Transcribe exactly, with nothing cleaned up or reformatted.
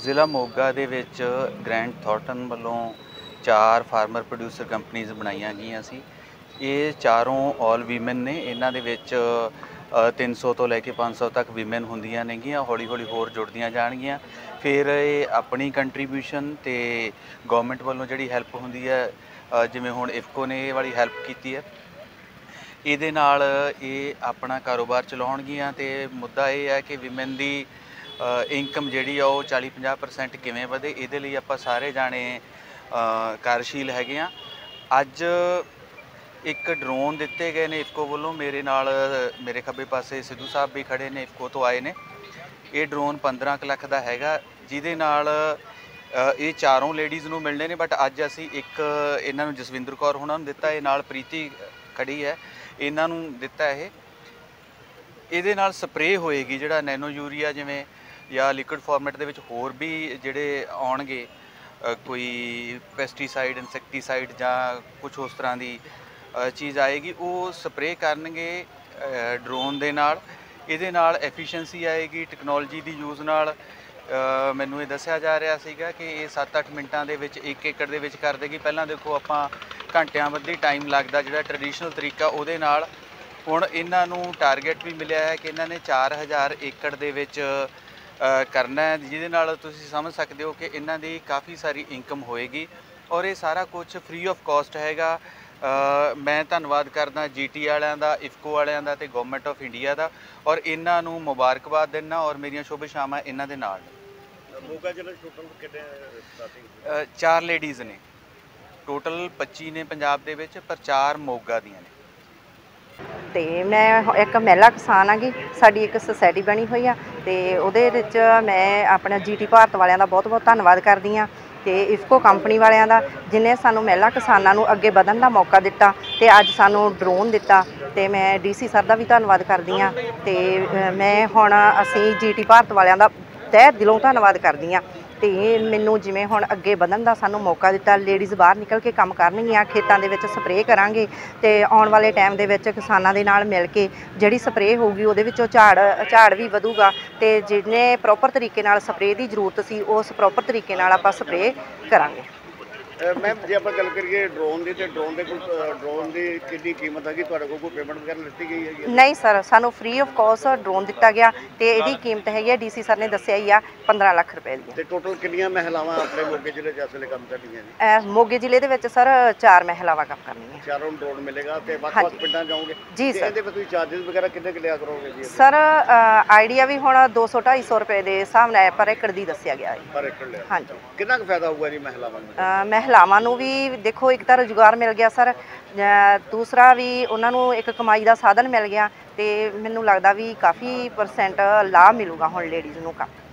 ਜ਼ਿਲ੍ਹਾ ਮੋਗਾ ਦੇ ਵਿੱਚ ਗ੍ਰੈਂਡ ਥੋਰਟਨ ਵੱਲੋਂ ਚਾਰ ਫਾਰਮਰ ਪ੍ਰੋਡਿਊਸਰ ਕੰਪਨੀਜ਼ ਬਣਾਈਆਂ ਗਈਆਂ ਸੀ। ਇਹ ਚਾਰੋਂ ਆਲ ਵੀਮਨ ਨੇ। ਇਹਨਾਂ ਦੇ ਵਿੱਚ ਤਿੰਨ ਸੌ ਤੋਂ ਲੈ ਕੇ ਪੰਜ ਸੌ ਤੱਕ ਵੀਮਨ ਹੁੰਦੀਆਂ ਨੇਗੀਆਂ। ਹੌਲੀ ਹੌਲੀ ਹੋਰ ਜੁੜਦੀਆਂ ਜਾਣਗੀਆਂ। ਫਿਰ ਇਹ ਆਪਣੀ ਕੰਟਰੀਬਿਊਸ਼ਨ ਅਤੇ ਗੌਰਮੈਂਟ ਵੱਲੋਂ ਜਿਹੜੀ ਹੈਲਪ ਹੁੰਦੀ ਹੈ, ਜਿਵੇਂ ਹੁਣ ਇਫਕੋ ਨੇ ਇਹ ਵਾਲੀ ਹੈਲਪ ਕੀਤੀ ਹੈ, ਇਹਦੇ ਨਾਲ ਇਹ ਆਪਣਾ ਕਾਰੋਬਾਰ ਚਲਾਉਣਗੀਆਂ। ਅਤੇ ਮੁੱਦਾ ਇਹ ਹੈ ਕਿ ਵੀਮਨ ਦੀ ਇਨਕਮ ਜਿਹੜੀ ਆ ਉਹ ਚਾਲੀ ਪੰਜਾਹ ਪਰਸੈਂਟ ਕਿਵੇਂ ਵਧੇ, ਇਹਦੇ ਲਈ ਆਪਾਂ ਸਾਰੇ ਜਾਣੇ ਕਾਰਜਸ਼ੀਲ ਹੈਗੇ ਆ। ਅੱਜ ਇੱਕ ਡਰੋਨ ਦਿੱਤੇ ਗਏ ਨੇ ਇਫਕੋ ਵੱਲੋਂ। ਮੇਰੇ ਨਾਲ ਮੇਰੇ ਖੱਬੇ ਪਾਸੇ ਸਿੱਧੂ ਸਾਹਿਬ ਵੀ ਖੜੇ ਨੇ, ਇਫਕੋ ਤੋਂ ਆਏ ਨੇ। ਇਹ ਡਰੋਨ ਪੰਦਰਾਂ ਕੁ ਲੱਖ ਦਾ ਹੈਗਾ, ਜਿਹਦੇ ਨਾਲ ਇਹ ਚਾਰੋਂ ਲੇਡੀਜ਼ ਨੂੰ ਮਿਲਣੇ ਨੇ। ਬਟ ਅੱਜ ਅਸੀਂ ਇੱਕ ਇਹਨਾਂ ਨੂੰ ਜਸਵਿੰਦਰ ਕੌਰ ਹੋਣਾ ਨੂੰ ਦਿੱਤਾ, ਇਹ ਨਾਲ ਪ੍ਰੀਤੀ ਖੜੀ ਹੈ, ਇਹਨਾਂ ਨੂੰ ਦਿੱਤਾ। ਇਹ ਇਹਦੇ ਨਾਲ ਸਪਰੇਅ ਹੋਏਗੀ, ਜਿਹੜਾ ਨੈਨੋ ਯੂਰੀਆ ਜਿਵੇਂ ਜਾਂ ਲਿਕੁਇਡ ਫਾਰਮੈਟ ਦੇ ਵਿੱਚ ਹੋਰ ਵੀ ਜਿਹੜੇ ਆਉਣਗੇ, ਕੋਈ ਪੈਸਟੀਸਾਈਡ, ਇਨਸੈਕਟੀਸਾਈਡ ਜਾਂ ਕੁਛ ਉਸ ਤਰ੍ਹਾਂ ਦੀ ਚੀਜ਼ ਆਏਗੀ, ਉਹ ਸਪਰੇਅ ਕਰਨਗੇ ਡਰੋਨ ਦੇ ਨਾਲ। ਇਹਦੇ ਨਾਲ ਐਫੀਸ਼ੀਐਂਸੀ ਆਏਗੀ ਟੈਕਨੋਲੋਜੀ ਦੀ ਯੂਜ਼ ਨਾਲ। ਮੈਨੂੰ ਇਹ ਦੱਸਿਆ ਜਾ ਰਿਹਾ ਸੀਗਾ ਕਿ ਇਹ ਸੱਤ ਅੱਠ ਮਿੰਟਾਂ ਦੇ ਵਿੱਚ ਇੱਕ ਏਕੜ ਦੇ ਵਿੱਚ ਕਰ ਦੇਗੀ। ਪਹਿਲਾਂ ਦੇਖੋ ਆਪਾਂ ਘੰਟਿਆਂ ਬੱਧੀ ਟਾਈਮ ਲੱਗਦਾ ਜਿਹੜਾ ਟਰੈਡੀਸ਼ਨਲ ਤਰੀਕਾ, ਉਹਦੇ ਨਾਲ ਹੁਣ ਇਹਨਾਂ ਨੂੰ ਟਾਰਗੇਟ ਵੀ ਮਿਲਿਆ ਹੈ ਕਿ ਇਹਨਾਂ ਨੇ ਚਾਰ ਹਜ਼ਾਰ ਏਕੜ ਦੇ ਵਿੱਚ ਕਰਨਾ ਹੈ, ਜਿਹਦੇ ਨਾਲ ਤੁਸੀਂ ਸਮਝ ਸਕਦੇ ਹੋ ਕਿ ਇਹਨਾਂ ਦੀ ਕਾਫੀ ਸਾਰੀ ਇਨਕਮ ਹੋਏਗੀ। ਔਰ ਇਹ ਸਾਰਾ ਕੁਝ ਫ੍ਰੀ ਆਫ ਕਾਸਟ ਹੈਗਾ। ਮੈਂ ਧੰਨਵਾਦ ਕਰਦਾ ਜੀ ਟੀ ਵਾਲਿਆਂ ਦਾ, ਇਫਕੋ ਵਾਲਿਆਂ ਦਾ ਅਤੇ ਗੌਰਮੈਂਟ ਆਫ ਇੰਡੀਆ ਦਾ, ਔਰ ਇਹਨਾਂ ਨੂੰ ਮੁਬਾਰਕਬਾਦ ਦਿੰਦਾ। ਔਰ ਮੇਰੀਆਂ ਸ਼ੁਭ ਸ਼ਾਮਾਂ ਇਹਨਾਂ ਦੇ ਨਾਲ। ਮੋਗਾ ਜ਼ਿਲ੍ਹੇ ਟੋਟਲ ਕਿੰਨੇ ਸਟਾਰਟਿੰਗ? ਚਾਰ ਲੇਡੀਜ਼ ਨੇ ਟੋਟਲ, ਪੱਚੀ ਨੇ ਪੰਜਾਬ ਦੇ ਵਿੱਚ, ਪਰ ਚਾਰ ਮੋਗਾ ਦੀਆਂ ਨੇ। ਅਤੇ ਮੈਂ ਇੱਕ ਮਹਿਲਾ ਕਿਸਾਨ ਆਂਗੀ। ਸਾਡੀ ਇੱਕ ਸੁਸਾਇਟੀ ਬਣੀ ਹੋਈ ਆ ਅਤੇ ਉਹਦੇ ਵਿੱਚ ਮੈਂ ਆਪਣਾ ਜੀ ਟੀ ਭਾਰਤ ਵਾਲਿਆਂ ਦਾ ਬਹੁਤ ਬਹੁਤ ਧੰਨਵਾਦ ਕਰਦੀ ਹਾਂ, ਅਤੇ ਇਫਕੋ ਕੰਪਨੀ ਵਾਲਿਆਂ ਦਾ, ਜਿਹਨੇ ਸਾਨੂੰ ਮਹਿਲਾ ਕਿਸਾਨਾਂ ਨੂੰ ਅੱਗੇ ਵਧਣ ਦਾ ਮੌਕਾ ਦਿੱਤਾ ਅਤੇ ਅੱਜ ਸਾਨੂੰ ਡਰੋਨ ਦਿੱਤਾ। ਅਤੇ ਮੈਂ ਡੀ ਸੀ ਸਰ ਦਾ ਵੀ ਧੰਨਵਾਦ ਕਰਦੀ ਹਾਂ। ਅਤੇ ਮੈਂ ਹੁਣ ਅਸੀਂ ਜੀ ਟੀ ਭਾਰਤ ਵਾਲਿਆਂ ਦਾ ਤਹਿ ਦਿਲੋਂ ਧੰਨਵਾਦ ਕਰਦੀ ਹਾਂ। ਅਤੇ ਮੈਨੂੰ ਜਿਵੇਂ ਹੁਣ ਅੱਗੇ ਵਧਣ ਦਾ ਸਾਨੂੰ ਮੌਕਾ ਦਿੱਤਾ, ਲੇਡੀਜ਼ ਬਾਹਰ ਨਿਕਲ ਕੇ ਕੰਮ ਕਰਨਗੀਆਂ, ਖੇਤਾਂ ਦੇ ਵਿੱਚ ਸਪਰੇਅ ਕਰਾਂਗੇ ਅਤੇ ਆਉਣ ਵਾਲੇ ਟਾਈਮ ਦੇ ਵਿੱਚ ਕਿਸਾਨਾਂ ਦੇ ਨਾਲ ਮਿਲ ਕੇ ਜਿਹੜੀ ਸਪਰੇਅ ਹੋਊਗੀ ਉਹਦੇ ਵਿੱਚੋਂ ਝਾੜ ਝਾੜ ਵੀ ਵਧੂਗਾ। ਅਤੇ ਜਿਹਨੇ ਪ੍ਰੋਪਰ ਤਰੀਕੇ ਨਾਲ ਸਪਰੇਅ ਦੀ ਜ਼ਰੂਰਤ ਸੀ, ਉਸ ਪ੍ਰੋਪਰ ਤਰੀਕੇ ਨਾਲ ਆਪਾਂ ਸਪਰੇਅ ਕਰਾਂਗੇ। ਮੈਮ ਜੇ ਆਪਾਂ ਗੱਲ ਕਰੀਏ ਡਰੋਨ ਦੀ, ਤੇ ਡਰੋਨ ਦੇ ਕੋਲ ਡਰੋਨ ਦੀ ਕਿੰਨੀ ਕੀਮਤ ਹੈਗੀ? ਤੁਹਾਡੇ ਕੋਲ ਕੋਈ ਪੇਮੈਂਟ ਵਗੈਰਾ ਲਿੱਤੀ ਗਈ ਹੈਗੀ? ਨਹੀਂ ਸਰ, ਸਾਨੂੰ ਫ੍ਰੀ ਆਫ ਕਾਸਟ ਡਰੋਨ ਦਿੱਤਾ ਗਿਆ ਅਤੇ ਇਹਦੀ ਕੀਮਤ ਹੈਗੀ ਆ, ਡੀ ਸੀ ਸਰ ਨੇ ਦੱਸਿਆ ਹੀ ਆ, ਪੰਦਰਾਂ ਲੱਖ ਰੁਪਏ ਦੀ। ਅਤੇ ਟੋਟਲ ਕਿੰਨੀਆਂ ਮਹਿਲਾਵਾਂ ਆਪਣੇ ਮੋਗੇ ਜ਼ਿਲ੍ਹੇ 'ਚ ਇਸ ਵੇਲੇ ਕੰਮ ਕਰਦੀਆਂ ਨੇ? ਮੋਗੇ ਜ਼ਿਲ੍ਹੇ ਦੇ ਵਿੱਚ ਸਰ ਚਾਰ ਮਹਿਲਾਵਾਂ ਕੰਮ ਕਰਨੀਆਂ। ਚਾਰੋਂ ਨੂੰ ਡਰੋਨ ਮਿਲੇਗਾ ਅਤੇ ਵੱਖ-ਵੱਖ ਪਿੰਡਾਂ ਜਾਓਗੇ ਜੀ ਸਰ। ਇਹਦੇ ਵਿੱਚ ਤੁਸੀਂ ਚਾਰਜਿਸ ਵਗੈਰਾ ਕਿੰਨੇ ਕੁ ਲਿਆ ਕਰੋਗੇ ਜੀ? ਸਰ ਆਈਡੀਆ ਵੀ ਹੁਣ ਦੋ ਸੌ ਢਾਈ ਸੌ ਰੁਪਏ ਦੇ ਹਿਸਾਬ ਨਾਲ ਪਰ ਏਕੜ ਦੀ ਦੱਸਿਆ ਗਿਆ ਹੈ। ਪਰ ਏਕੜ ਲਿਆ? ਹਾਂਜੀ। ਕਿੰਨਾ ਕੁ ਫਾਇਦਾ ਹੋਊਗਾ ਜੀ ਮਹਿਲਾਵਾਂ ਨੂੰ? ਮਹਿਲਾਵਾਂ ਨੂੰ ਵੀ ਦੇਖੋ ਇੱਕ ਤਾਂ ਰੁਜ਼ਗਾਰ ਮਿਲ ਗਿਆ ਸਰ, ਦੂਸਰਾ ਵੀ ਉਹਨਾਂ ਨੂੰ ਇੱਕ ਕਮਾਈ ਦਾ ਸਾਧਨ ਮਿਲ ਗਿਆ, ਅਤੇ ਮੈਨੂੰ ਲੱਗਦਾ ਵੀ ਕਾਫੀ ਪਰਸੈਂਟ ਲਾਭ ਮਿਲੂਗਾ ਹੁਣ ਲੇਡੀਜ਼ ਨੂੰ ਕੰਮ।